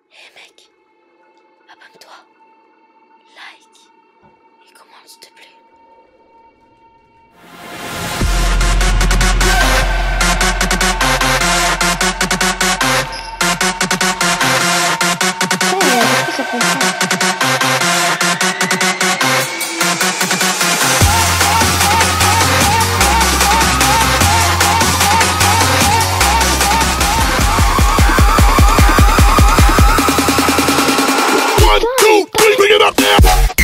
Hey mec, abonne-toi, like et commente s'il te plaît. Ça prend Bring it up now.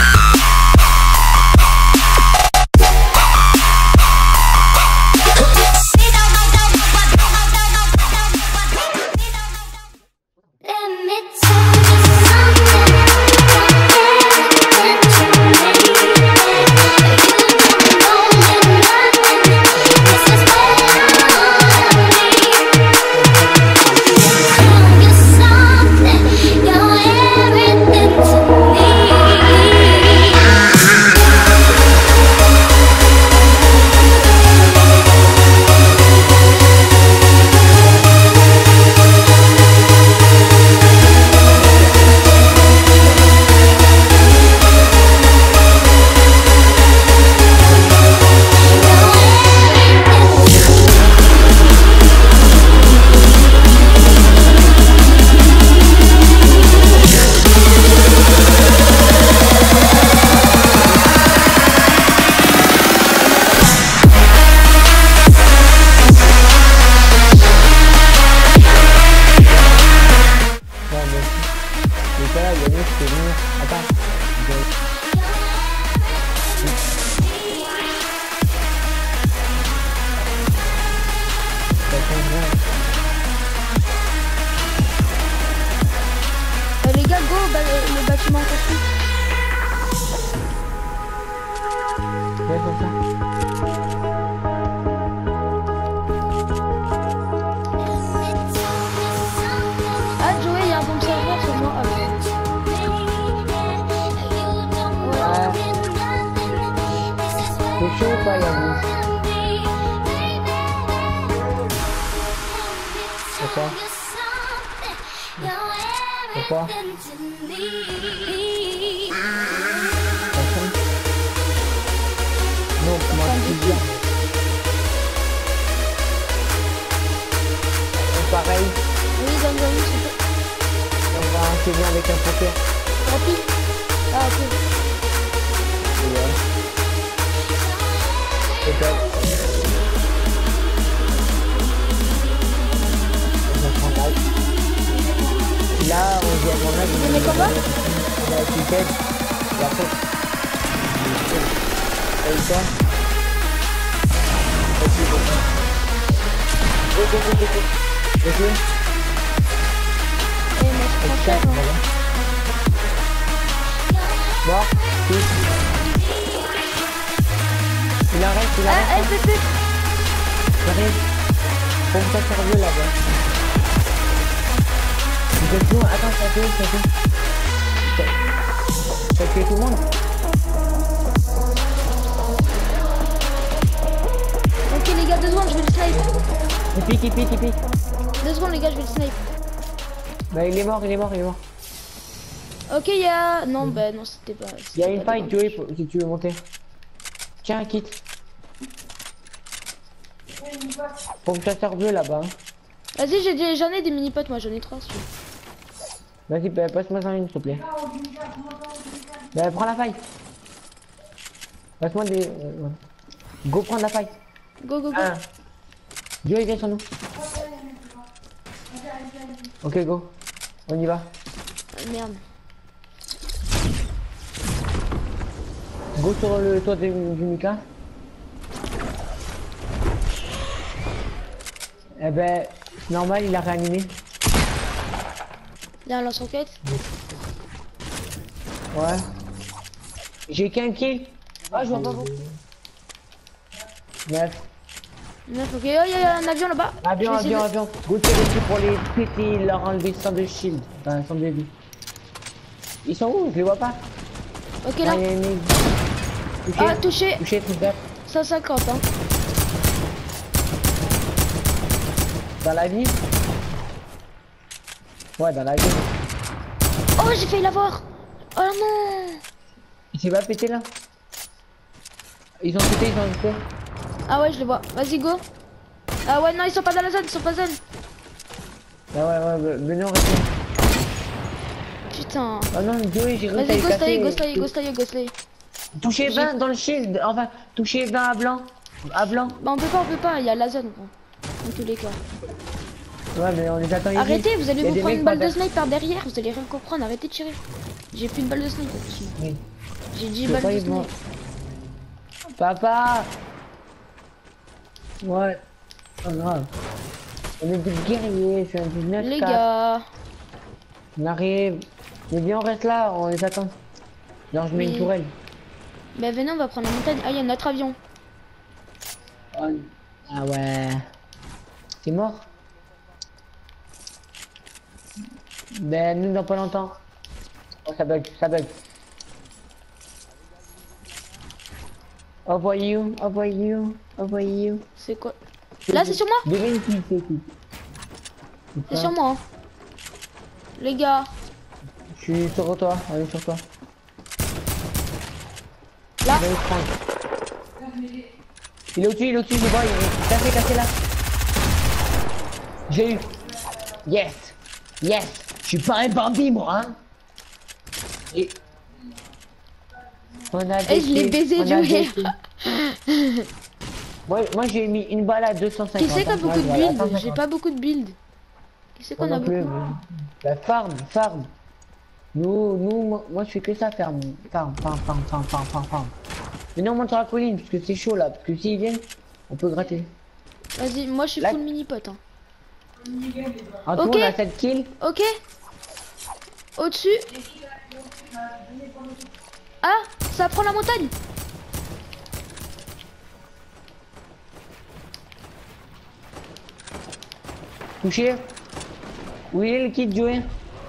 Les gars, go, le bâtiment construit. Ouais, comme ça. Ah, Joey, il y a un bon serveur sur moi. C'est chaud ou pas, Yannis? Pourquoi? Pourquoi? Non, comment tu dis? Pareil, Oui, donne-moi une, s'il te plaît. on va enchaîner avec un poker. Rapide. Ah, ok. Ouais. Peut-être. On va prendre l'âge. Là, on vient mon âge. Vous aimez comment? On a une tête. Et après. Et toi? Vas-y, vas-y. Go. Vas-y. Eh, mais c'est trop cher, hein. Bon, il en reste, il en Ah, reste. FFF. J'arrive. Faut que ça serve là-bas. Vous êtes où? Attends, ça fait tout le monde? Ok, les gars, 2 secondes, je vais le snipe. Il pique. 2 secondes, les gars, je vais le snipe. Bah, il est mort. Ok, il y a. Non, bah, non, c'était pas. Il y a une fight, Joey, si tu veux monter. Tiens, un kit. Faut que ça serve bleu là-bas. Hein. Vas-y, j'en ai des mini-potes, moi, j'en ai 3. Vas-y, bah, passe-moi en une, s'il te plaît. Bah, prends la faille. Passe-moi des. Ouais. Go prendre la faille. Go. Joey, viens sur nous. Ok, go. On y va. Ah, merde. Go sur le toit du Mika. Eh ben, c'est normal, il a réanimé. Il y a un lance-roquette. Ouais. J'ai qu'un kill. Ah, je vois pas beaucoup. 9. 9, ok. Oh, il y a un avion là-bas. Avion. Go tirer dessus pour les péter, leur enlever 100 de shield. Enfin, 100 de vie. Ils sont où? Je les vois pas. Ok, là. Ah, il y a une... Touché. Touché, truc d'ap. 150, hein. Dans la vie? Ouais, dans la vie. Oh, j'ai failli l'avoir. Oh non. Il s'est pas pété là. Ils ont pété, ils ont pété. Ah ouais, je le vois. Vas-y, go. Ah ouais, non, ils sont pas dans la zone, ils sont pas zone. Ah ouais, venez on reste. Putain. Oh non, Joey, j'ai réussi à Vas-y, les casser. go slay. Touchez 20 dans le shield, enfin, touchez 20 à blanc. À blanc. Bah on peut pas, il y a la zone, gros. Dans tous les cas. Ouais, mais on les attend ici. Arrêtez, vous allez Il y a vous des prendre mecs une balle de par snipe par derrière, vous allez rien comprendre, arrêtez de tirer. J'ai plus de balle de snipe là-dessus. Oui. J'ai 10 Je balles pas, de ils vont- snipe. Papa. Ouais. Pas grave. On est des guerriers, je suis un 19 Les gars. On arrive. Mais bien, on reste là, on les attend. Non, je mets une Oui. tourelle. Bah venez, on va prendre la montagne. Ah, il y a notre avion. Ah ouais. T'es mort? Ben, nous, dans pas longtemps. Oh, ça bug, ça bug. How are you? How are you? How are you? C'est quoi? Là, c'est sur moi. Devine qui c'est qui. C'est sur moi. Hein. Les gars. Je suis sur toi, on est sur toi. Là. Je vais le prendre. Il est au-dessus, je vois, il est cassé là. J'ai eu. Yes. Yes. Je suis pas un bandit, moi, hein. Et... On a Eh, je l'ai baisé, Joey. Moi j'ai mis une balle à 250. Qui c'est qui a beaucoup de voilà, build? 150. J'ai pas beaucoup de build. Qui c'est qu'on Moi a non plus, beaucoup? mais... La farm. Moi je fais que ça, farm. Mais non, on monte sur la colline, parce que c'est chaud là, parce que s'ils viennent, on peut gratter. Vas-y, moi je suis Là- full mini pot. Hein. En tout, Ok. on a 7 kills. Ok. Au-dessus. Ah, ça prend la montagne. Touché. Où il est le kit, Joey?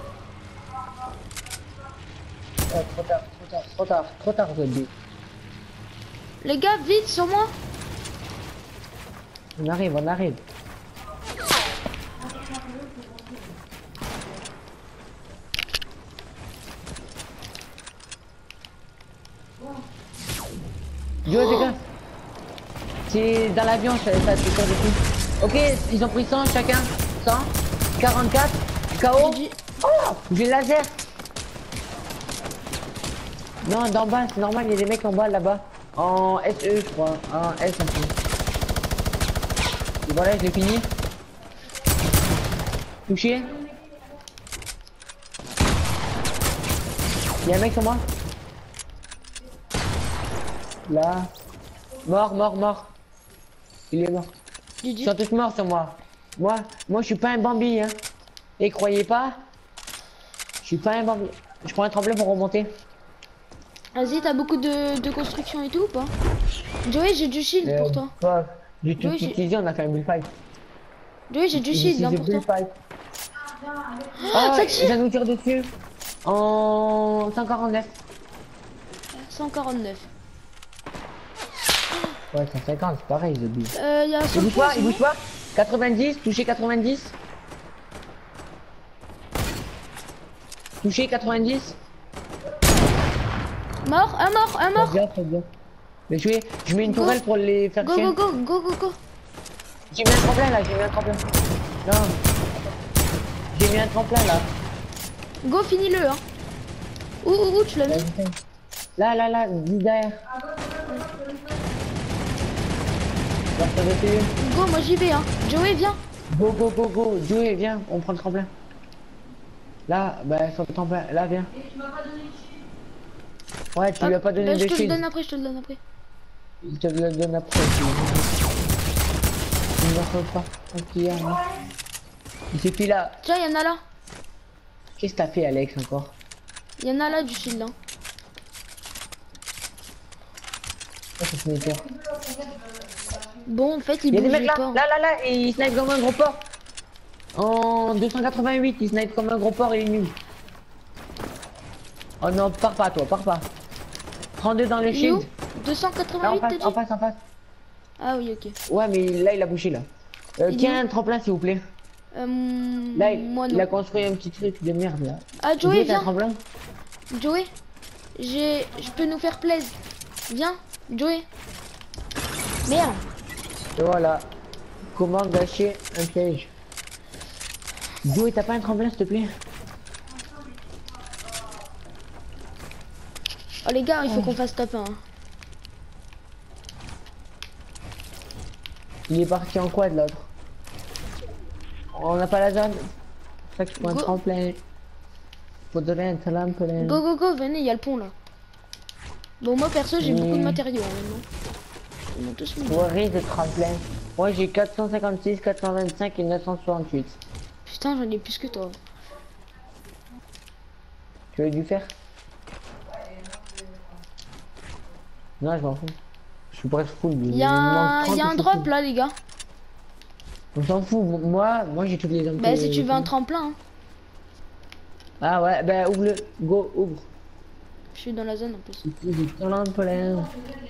Oh, trop tard, Zodby. Les gars, vite sur moi. On arrive. Joey, fais gaffe. C'est dans l'avion, ça te tire dessus. Ok, ils ont pris 100 chacun. 100. 44. KO. J'ai dit- Oh, j'ai le laser. Non, d'en bas, c'est normal, il y a des mecs en bas là-bas. En SE, je crois. En S en plus. Et voilà, je l'ai fini. Touché. Il y a un mec sur moi. Là. Mort. Il est mort. J'ai Ils dit- sont tous morts sur moi. Moi, je suis pas un Bambi, hein. Et croyez pas, je suis pas un Bambi. Je prends un tremblin pour remonter. Vas-y, t'as beaucoup de construction et tout ou pas? Joey, j'ai du shield pour toi. Pas du tout Oui, j'ai- utilisé, on a fait un bullfight. Joey, j'ai du shield hein, pour toi. Oh, ça il tire. vient nous tirer dessus. En 149. 149. Ouais, 150, c'est pareil, The Bee. Il y a Il bouge pas 90, touché 90. Touché 90. Mort, un mort. Très bien. Mais je mets une Go. tourelle pour les faire Go. chier. Go. J'ai mis un tremplin là, Non. J'ai mis un tremplin là. Go, finis-le. Hein. Où tu l'as mis? Là, dis derrière. Va se dessus. Go, moi j'y vais. Hein. Joey, viens. Go. Joey, viens, on prend le tremplin. Là, bah, sur le tremplin. Là, viens. Ouais, tu lui as pas donné je de te le shield. donne après, je te le donne après. Je te le donne après. Il ne faut pas. Ok, hein. Il suffit là. Tiens, il y en a là. Qu'est-ce que t'as fait, Alex, encore? Il y en a là du shield. Hein. Oh, c'est sniper. Bon, en fait, Il il y a des bouge mecs là, pas. là, et il snipe comme un gros porc. En 288, il snipe comme un gros porc et il est nul. Oh non, pars pas, toi, pars pas. Prends-deux dans le Il est où? shield. Là, 288, t'as dit? en face. Ah oui, ok. Ouais, mais là, il a bouché là. Il est Tiens un tremplin, s'il vous plaît. Là, Moi il a non. construit un petit truc de merde là. Ah Joey, t'as un viens. tremplin? Joey, je peux nous faire plaisir. Viens, Joey. Merde. Et voilà. Comment gâcher un piège? Joey, t'as pas un tremplin s'il te plaît? Oh les gars, il faut qu'on fasse top 1. Il est parti en quad l'autre. On n'a pas la zone. C'est pour ça qu'il faut un Go. tremplin. Faut donner un tremplin. Go go go, venez, il y a le pont là. Bon moi perso j'ai beaucoup de matériaux hein, maintenant. Ils m'ont tous mis. Ouais, de tremplin. Moi j'ai 456, 425 et 968. Putain j'en ai plus que toi. Tu veux du faire? Non, je m'en fous. Je suis presque full. Il y a un drop là les gars. On s'en fout. Moi j'ai toutes les armes. Bah si tu veux un tremplin. Hein. Ah ouais, bah ouvre-le. Go, ouvre. Je suis dans la zone en plus. J'ai tremplin.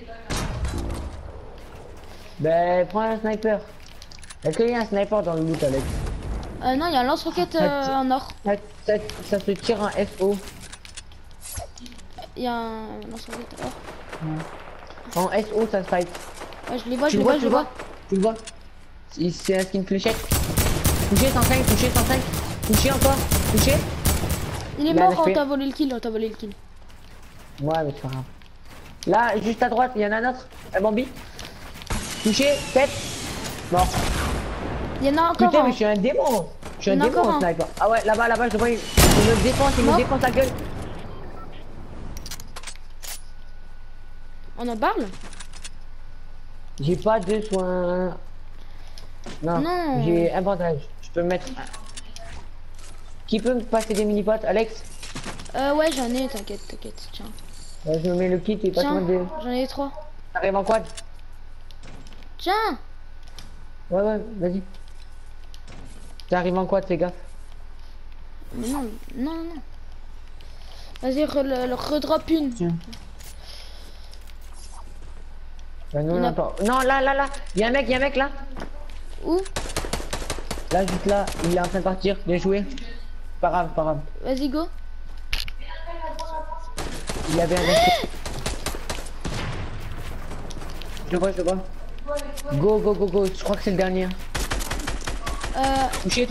Bah prends un sniper. Est-ce qu'il y a un sniper dans le loot Alex? Non, il y a un lance-roquette en or. Ça se tire en FO. Il y a un lance-roquette or. En SO ça se fight. Ouais, je les vois, Tu je le les vois, vois, tu je le les vois. vois. Tu le vois. C'est un skin fléchette. Touché 105, touché 105. Touché encore. Touché. Il est Là, mort, respect. oh, t'as volé le kill, oh, t'as volé le kill. Ouais mais c'est pas grave. Là, juste à droite, il y en a un autre. Un Bambi. Touché, tête. Mort. Il y en a encore Putain, un. mais je suis un démon. Je suis un Il y en a démon encore en un. sniper. Ah ouais, là-bas, je le vois. Il me défonce, il me Mort. défonce la gueule. On en parle? J'ai pas de soins. Non, Non. j'ai un bandage. Je peux me mettre. Qui peut me passer des mini-potes, Alex? Ouais, j'en ai, t'inquiète, t'inquiète, tiens. Je me mets le kit et Tiens, passe-moi des. j'en ai 3. T'arrives en quad? Tiens. Ouais, vas-y. T'arrives en quad, fais gaffe. Mais non, non, non. Vas-y, redrop une. Tiens. Non, Il y en non, a- attends. Non, là. Il y a un mec là. Où? Là, juste là. Il est en train de partir. Bien joué. Pas grave, pas grave. Vas-y, go. Il avait un mec. Je le vois. Go. Je crois que c'est le dernier. Touché.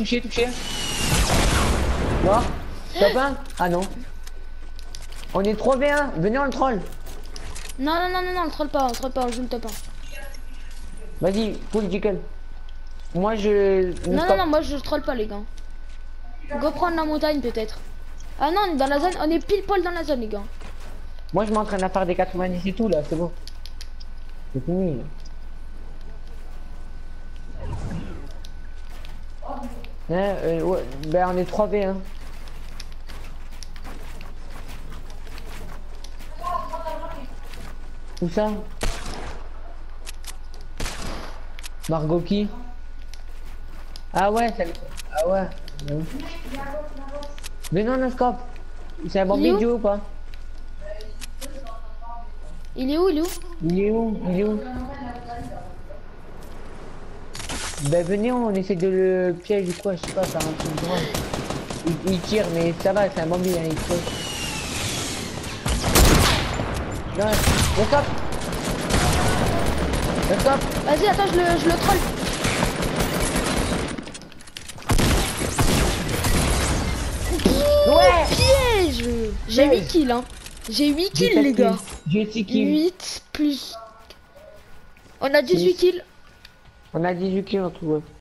Mort. Top 1. Ah non. On est 3v1. Venez, on le troll. Non, on troll pas, on joue le top 1. Vas-y, political. Moi, je... Non, moi je troll pas, les gars. Go prendre la montagne, peut-être. Ah non, on est dans la zone, on est pile poil dans la zone, les gars. Moi, je m'entraîne à faire des 90 et tout, là. C'est bon. C'est fini, là. Ouais, ben on est 3v1. Où ça? Margot qui? Ah ouais, ah ouais. Mais non, no scope. C'est un bon Il est où vidéo ou pas? Il est où? Il est où? Ben venez, on essaie de le piège ou quoi, je sais pas, ça rentre droit. Il tire, mais ça va, c'est un bambi, hein, il tire. Non, le stop. Vas-y, attends, je le troll. Ouais. Piège. J'ai 8 kills, hein. J'ai 8 kills, les gars. J'ai 6 kills. 8 plus... On a 18 kills. On a 18 kills en tout, ouais.